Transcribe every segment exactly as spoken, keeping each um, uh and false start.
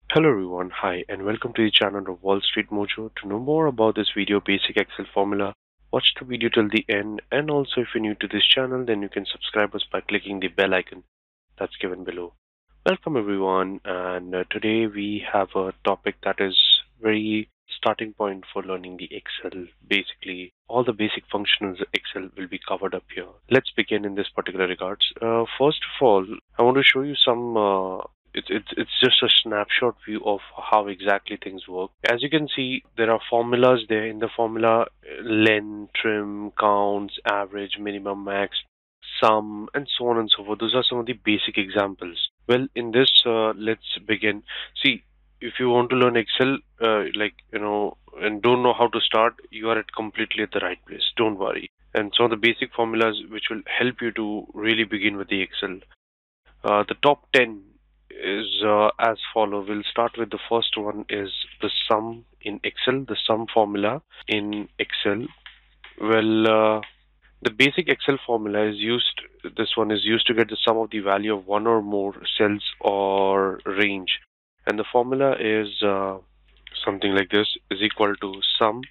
Hello everyone, hi and welcome to the channel of Wall Street Mojo. To know more about this video basic Excel formula, watch the video till the end, and also if you're new to this channel then you can subscribe us by clicking the bell icon that's given below. Welcome everyone, and uh, today we have a topic that is very starting point for learning the Excel. Basically all the basic functions of Excel will be covered up here. Let's begin in this particular regards. Uh, first of all, I want to show you some uh, it's it's it's just a snapshot view of how exactly things work. As you can see, there are formulas there. In the formula, len, trim, counts, average, minimum, max, sum, and so on and so forth. Those are some of the basic examples. Well, in this, uh, let's begin. See, if you want to learn Excel, uh, like you know, and don't know how to start, you are at completely at the right place. Don't worry. And some of the basic formulas which will help you to really begin with the Excel. Uh, the top ten is uh, as follow. We'll start with the first one is the sum in Excel, the sum formula in Excel. Well, uh, the basic Excel formula is used, this one is used to get the sum of the value of one or more cells or range. And the formula is uh, something like this, is equal to sum.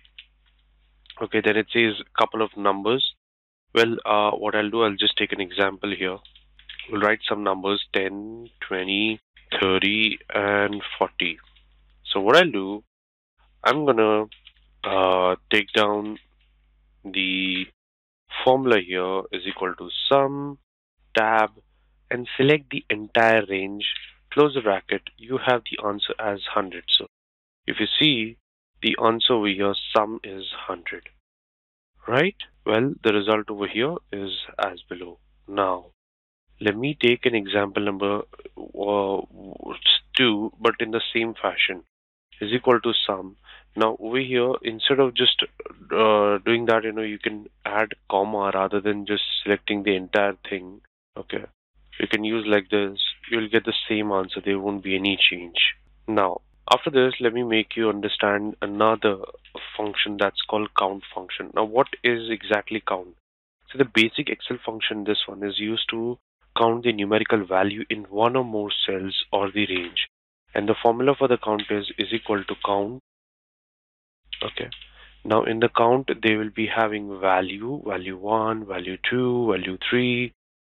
Okay, then it says a couple of numbers. Well, uh, what I'll do, I'll just take an example here. We'll write some numbers ten, twenty, thirty, and forty. So what I'll do, I'm gonna uh, take down the formula here is equal to sum, tab, and select the entire range, close the bracket. You have the answer as one hundred. So if you see the answer over here, sum is one hundred. Right? Well, the result over here is as below. Now, let me take an example number uh, two, but in the same fashion, is equal to sum. Now over here, instead of just uh, doing that, you know, you can add comma rather than just selecting the entire thing. Okay, you can use like this. You'll get the same answer. There won't be any change. Now, after this, let me make you understand another function that's called count function. Now, what is exactly count? So the basic Excel function, this one, is used to count the numerical value in one or more cells or the range. And the formula for the count is, is equal to count. Okay. Now in the count, they will be having value, value one, value two, value three.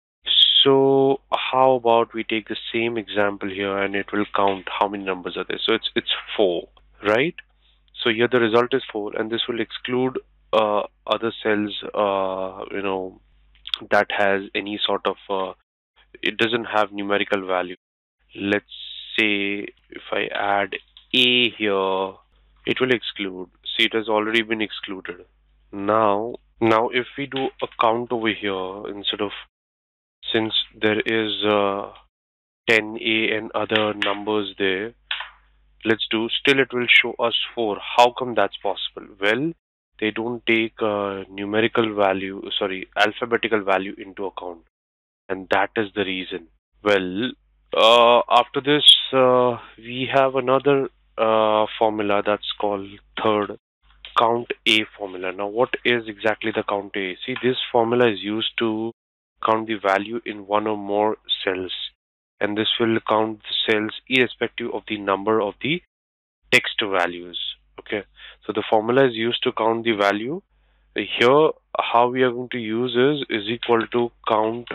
So how about we take the same example here and it will count how many numbers are there. So it's it's four, right? So here the result is four, and this will exclude uh, other cells, uh, you know, that has any sort of uh, it doesn't have numerical value. Let's say if I add A here, it will exclude. See, it has already been excluded. Now, now if we do a count over here, instead of, since there is uh, ten A and other numbers there, let's do, still it will show us four. How come that's possible? Well, they don't take uh, numerical value, sorry, alphabetical value into account. And that is the reason. Well, uh, after this, uh, we have another uh, formula that's called third count A formula. Now, what is exactly the count A? See, this formula is used to count the value in one or more cells, and this will count the cells irrespective of the number of the text values. Okay, so the formula is used to count the value. Here, how we are going to use is is equal to count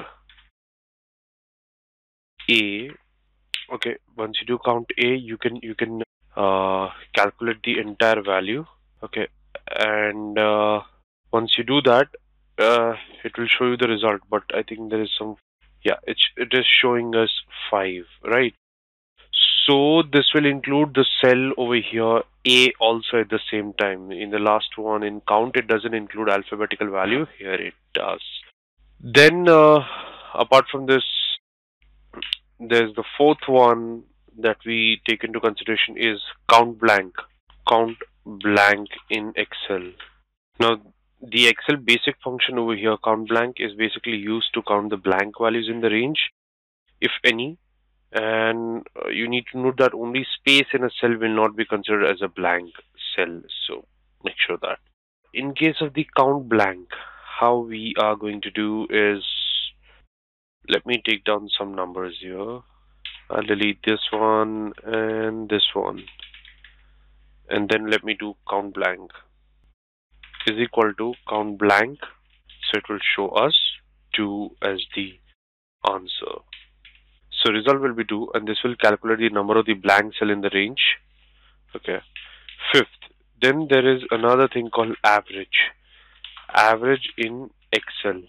A. Okay, once you do count A, you can you can uh, calculate the entire value. Okay, and uh, once you do that, uh, it will show you the result. But I think there is some, yeah, it it is showing us five, right? So this will include the cell over here A also at the same time. In the last one, in count, it doesn't include alphabetical value. Here it does. Then uh, apart from this, there's the fourth one that we take into consideration is count blank. Count blank in Excel. Now, the Excel basic function over here, count blank, is basically used to count the blank values in the range, if any. And uh, you need to note that only space in a cell will not be considered as a blank cell. So make sure that. In case of the count blank, how we are going to do is, let me take down some numbers here. I'll delete this one and this one, and then let me do count blank is equal to count blank, so it will show us two as the answer. So result will be two, and this will calculate the number of the blank cell in the range. Okay. Fifth, then there is another thing called average. Average in Excel.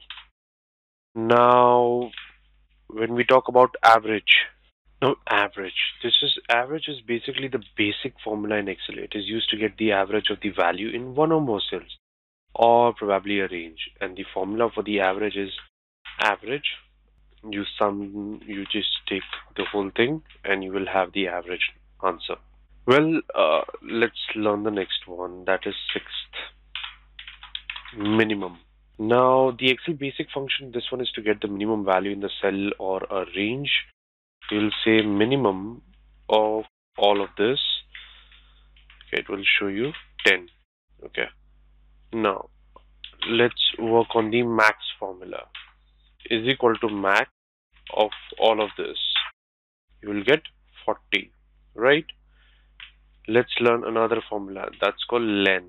Now, when we talk about average, no average. This is average is basically the basic formula in Excel. It is used to get the average of the value in one or more cells, or probably a range. And the formula for the average is average. You sum, you just take the whole thing, and you will have the average answer. Well, uh, let's learn the next one. That is sixth, minimum. Now, the Excel basic function, this one is to get the minimum value in the cell or a range. You'll say minimum of all of this. Okay, it will show you ten. Okay. Now, let's work on the max formula. Is equal to max of all of this. You will get forty, right? Let's learn another formula. That's called len.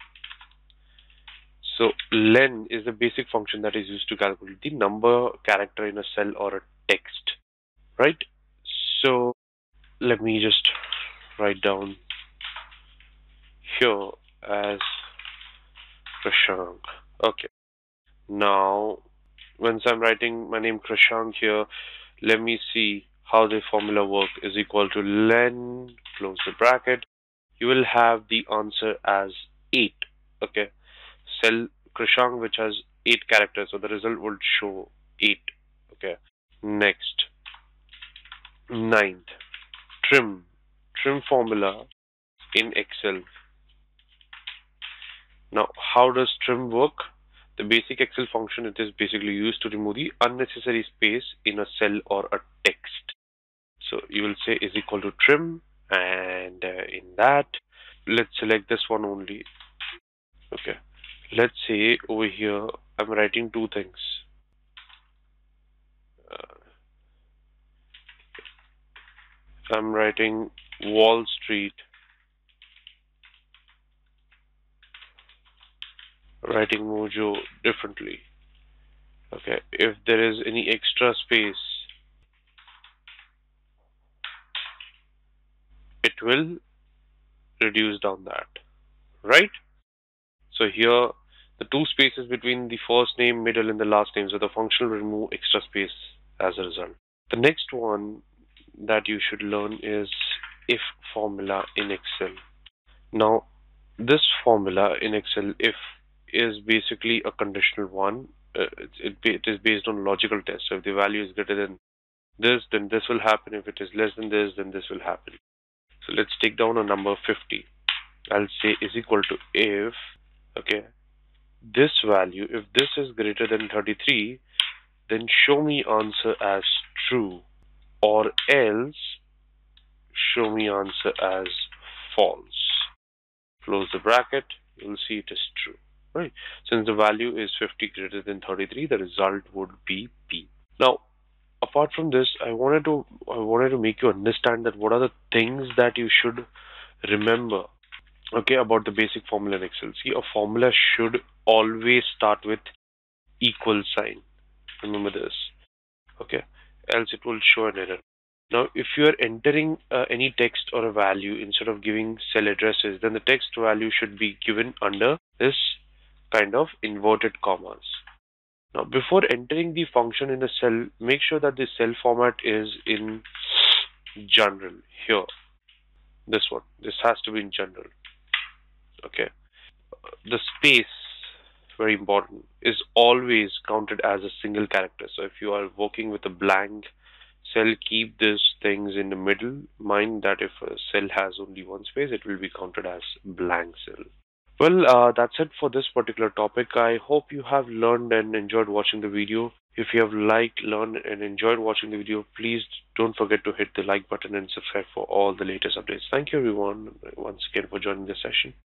So len is the basic function that is used to calculate the number character in a cell or a text, right? So let me just write down here as 𝐿EN. Okay. Now, once I'm writing my name 𝐂𝐱𝐜𝐿 here, let me see how the formula work. Is equal to len, close the bracket. You will have the answer as eight. Okay. Cell 𝐂𝐱𝐜, which has eight characters, so the result will show eight. Okay. Next, ninth, trim. Trim formula in Excel. Now, how does trim work? The basic Excel function, it is basically used to remove the unnecessary space in a cell or a text. So you will say is equal to trim, and uh, in that, let's select this one only. Okay. Let's say over here, I'm writing two things. Uh, I'm writing Wall Street. Writing Mojo differently. Okay, if there is any extra space, it will reduce down that, right? So here, the two spaces between the first name, middle, and the last name, so the function will remove extra space as a result. The next one that you should learn is if formula in Excel. Now, this formula in Excel, if, is basically a conditional one. Uh, it, it is based on logical test. So if the value is greater than this, then this will happen. If it is less than this, then this will happen. So let's take down a number fifty. I'll say is equal to if, okay, this value, if this is greater than thirty-three, then show me answer as true, or else show me answer as false. Close the bracket, you'll see it is true, right? Since the value is fifty greater than thirty-three, the result would be P. Now, apart from this, I wanted to I wanted to make you understand that what are the things that you should remember, okay, about the basic formula in Excel. See, a formula should always start with equal sign. Remember this, okay? Else it will show an error. Now, if you are entering uh, any text or a value instead of giving cell addresses, then the text value should be given under this kind of inverted commas. Now, before entering the function in the cell, make sure that the cell format is in general. Here, this one, this has to be in general. Okay. The space, very important, is always counted as a single character. So if you are working with a blank cell, keep these things in the middle. Mind that if a cell has only one space, it will be counted as blank cell. Well, uh, that's it for this particular topic. I hope you have learned and enjoyed watching the video. If you have liked, learned, and enjoyed watching the video, please don't forget to hit the like button and subscribe for all the latest updates. Thank you everyone once again for joining this session.